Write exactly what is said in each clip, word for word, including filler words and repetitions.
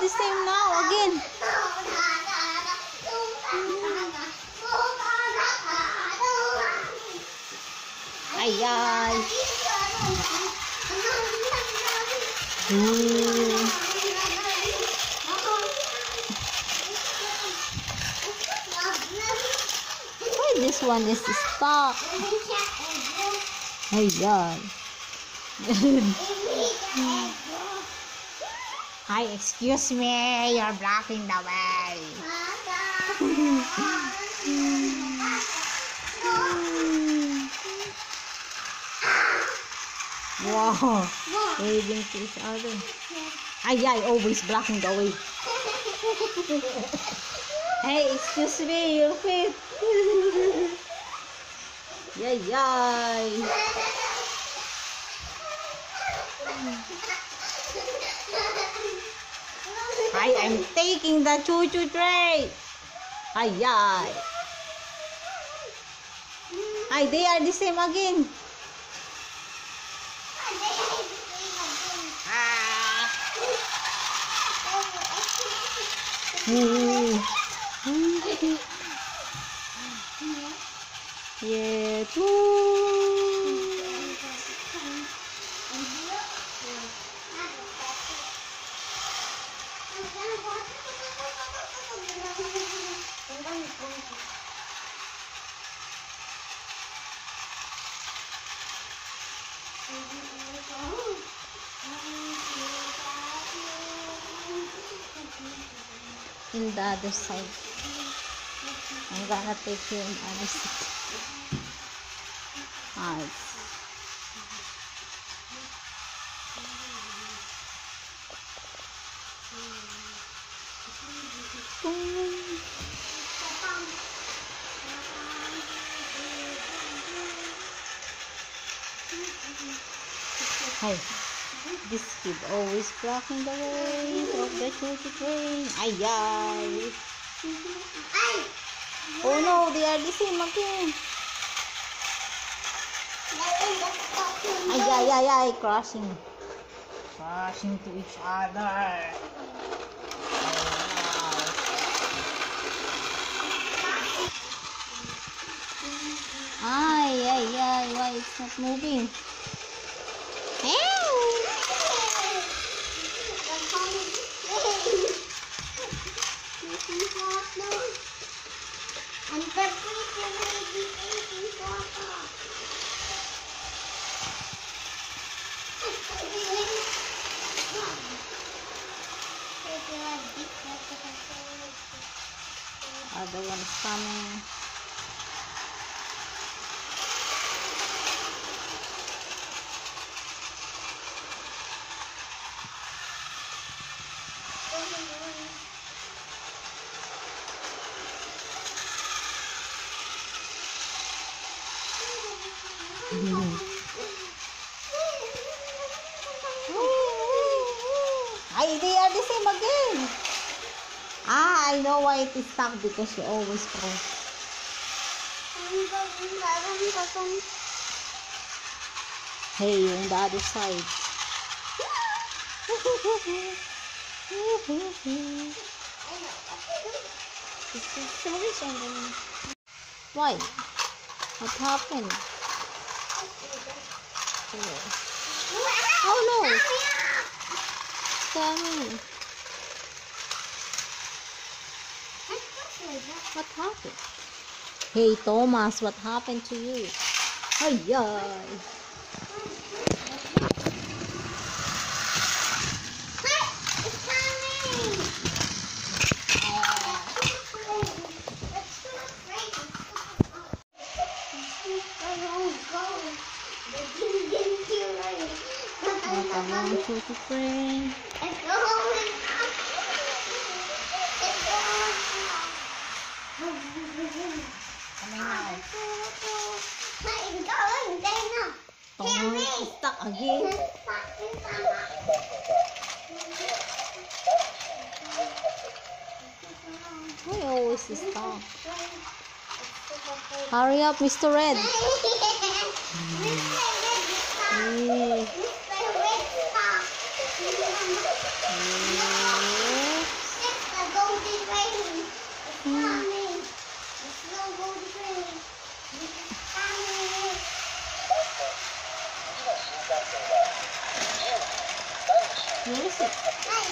the same now again. Ay, ay. Ooh. Why this one is stuck? Ay, ay. Hi, excuse me, you're blocking the way. Wow, waving to each other. Ay, ay, always blocking the way. Hey, excuse me, your feet. Yay, yay. Hi, I'm taking the choo-choo tray. Ay, ay. Ay, they are the same again. Ah. Ooh. Yeah, too. In the other side, I'm gonna take you in the other side. Nice. Hey, this kid always blocking the way of the choo-choo train. Ay, ay. Oh no, they are the same again. Ay, ay, ay, ay, crashing. Crashing to each other. Ay, ay, ay, why it's not moving? Other one is coming. Mm-hmm. Ay, they are the same again. Ah, I know why it is stuck, because you always cross. Hey, on the other side. Why? What happened? Oh no! Tell me. What happened? Hey Thomas, what happened to you? Ay, ay. Come on, choo-choo train. Coming now. Oh, stuck again. Why always stuck? Hurry up, Mister Red. Mm. Yeah. Where is it?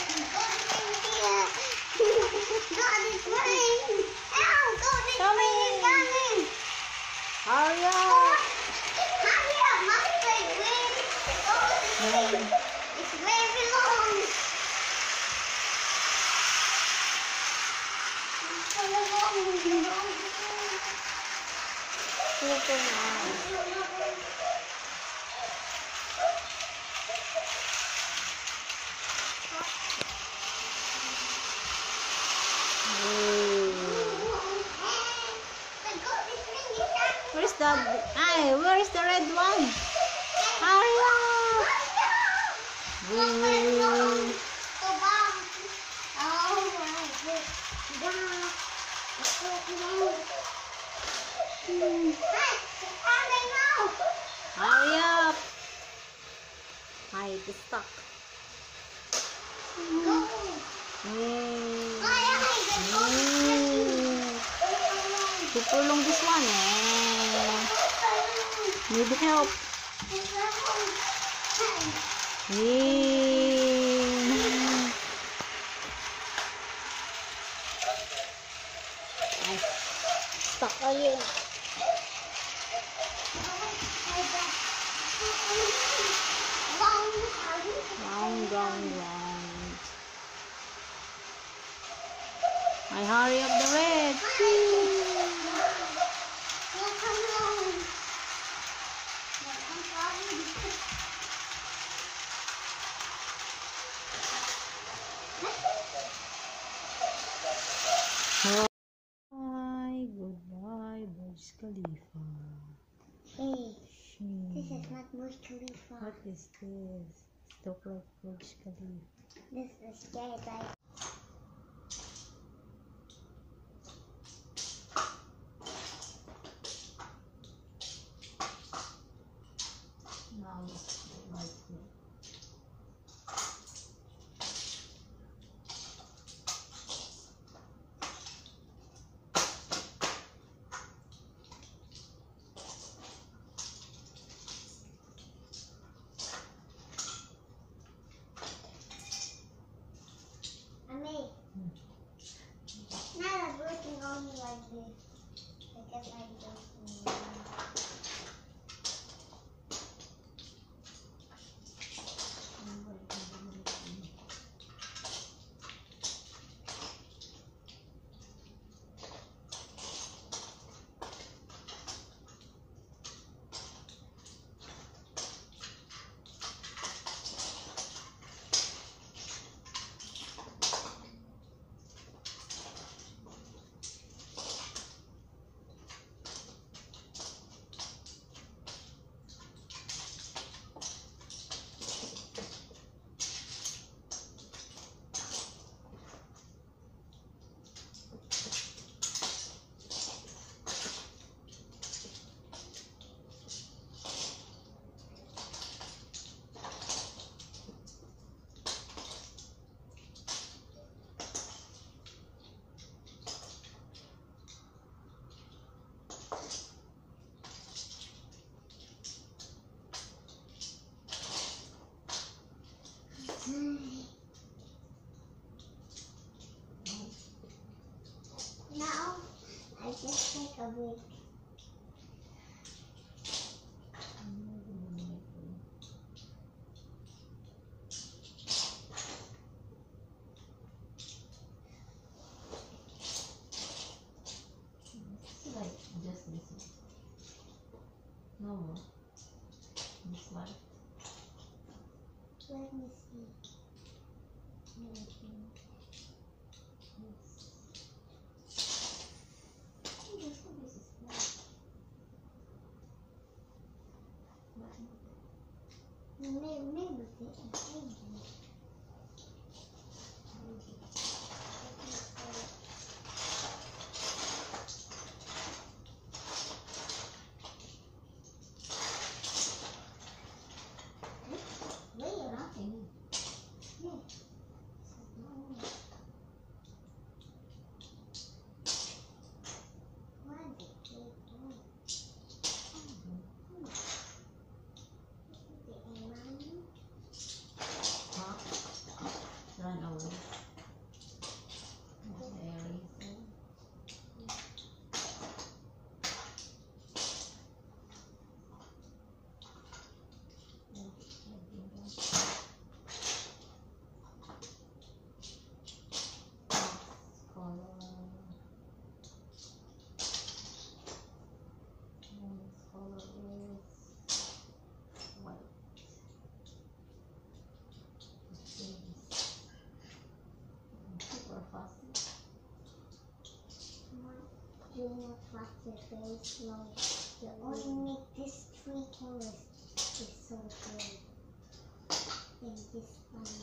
Coming! Hurry up! It's very long. Super nice. Where's the ay, where's the red one? Hurry up! Woo. Hurry up! Ay, it's stuck. Mm. Mm. Super long this one eh. Need help. Yeah. Ay, stuck again. Round, round, round. I hurry up the red. Bye, goodbye, Burj Khalifa. Hey, Hmm. this is not Burj Khalifa. What is this? Stop like Burj Khalifa. This is skydive. Now, right here. Ami, now I'm working only like this. Because I just need. Now, I just take a break. It's like just this. No more. This one. Let me see. Maybe, maybe it's after very slow. You only make this three colors is so good. And this one.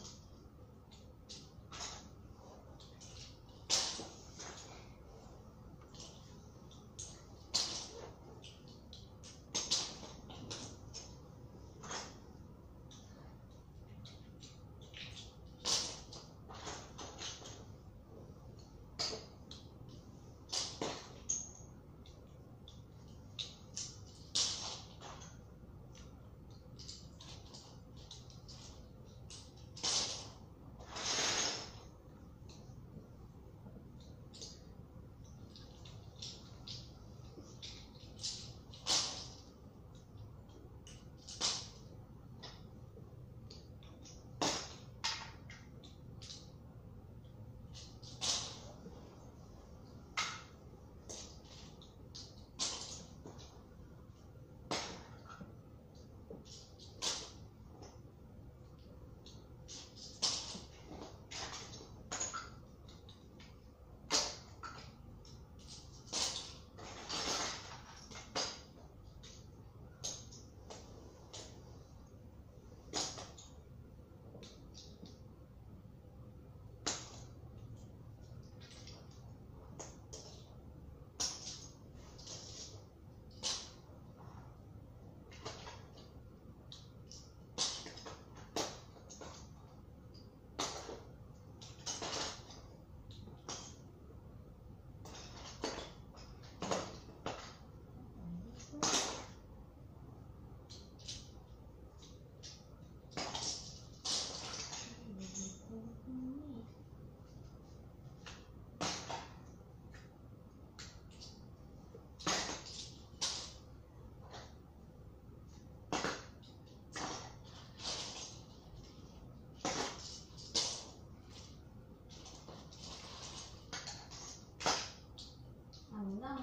I'm done.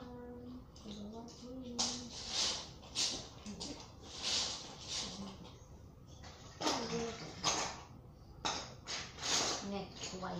Next, white.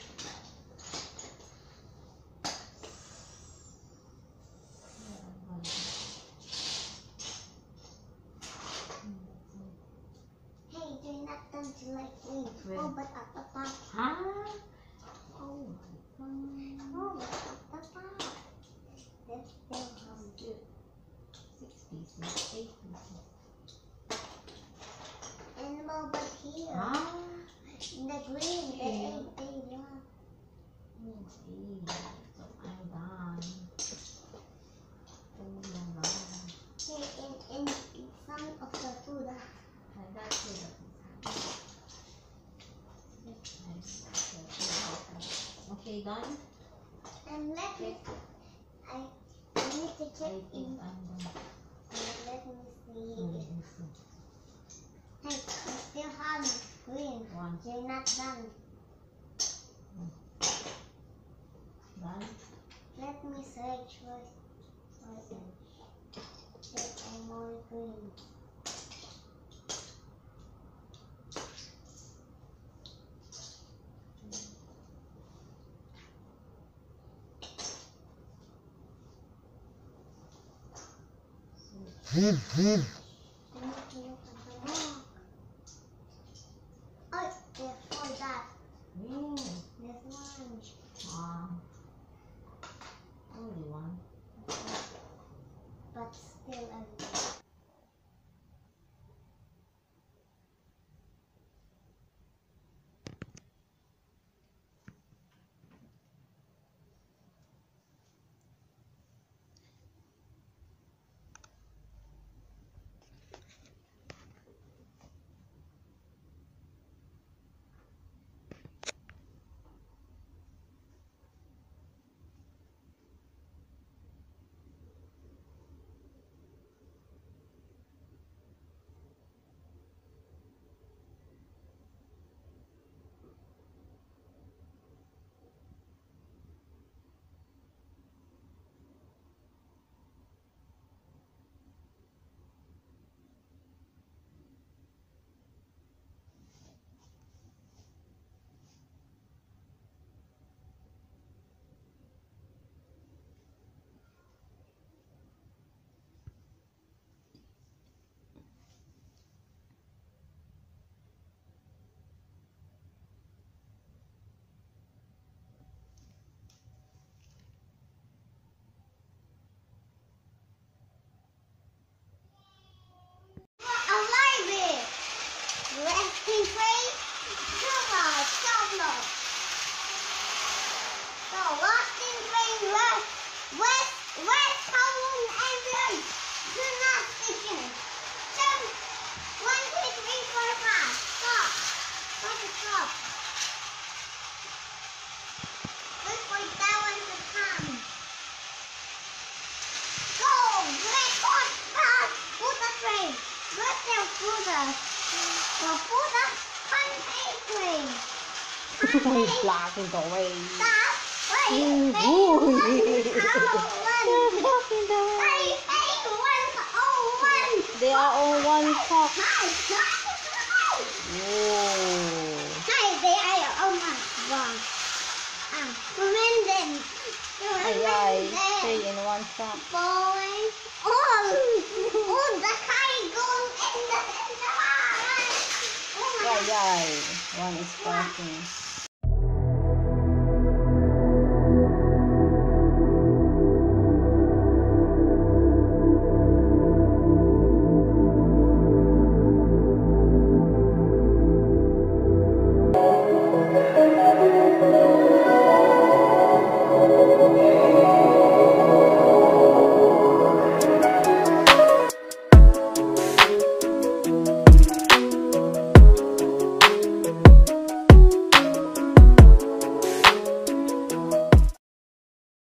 Hey, you're not done to like green. Where? Oh, but at the top. Huh? Oh my god. Oh, but at the top. There's still um, Six pieces, eight pieces. and more, but here. Huh? The green, the Yeah. egg, they love. Okay, so I'm done. Oh my god. Hey, in, in, in some of the food. uh, I got to the Okay, done? And let me, I, I need to I check think in. I'm done. Let me see. Mm, Hey, mm, you still have green. One. You're not done. Done? Let me search first. First, there are more green. I need to look at the book. Oh, there's that. Mm. There's one. Ah. Only one. But still empty. resting place. Silver, silver. So resting place, west, west, west, home, and do not station. Seven, one, two, three, four, five. Stop. Stop, stop. Wait for that one to come. Go, record, pass, put the train. Let's go, put the, go, put the country train. He's blocking the way. Stop. Wait, Ooh, hey, ooh. one, They're oh, one. blocking the way. Hey, hey, one, oh, one. They are all one cup. Hi, hi. Whoa. Hi, they are oh my god. Um, Brandon. Ay, ay. Stay in one cup. Falling. Oh, oh, the car going in the, in the, oh my Ay, ay. One is blocking.